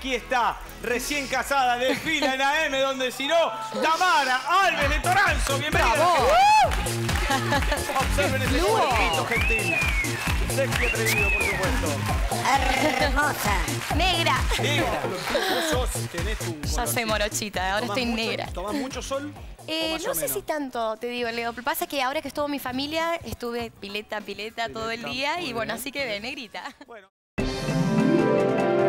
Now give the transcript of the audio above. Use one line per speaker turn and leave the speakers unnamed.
aquí está, recién casada, desfila en AM, donde si no, Tamara Alves de Toranzo. Bienvenida. Observen ese cuerpito gentil. Sexy atrevido, por supuesto.
Hermosa.
Negra.
Negra. Vos tenés tu...
Ya soy morochita, ahora estoy negra.
¿Tomás mucho sol?
No sé si tanto, te digo, Leo. Lo que pasa es que ahora que estuvo mi familia, estuve pileta todo el día y bueno, así que de negrita.
Bueno.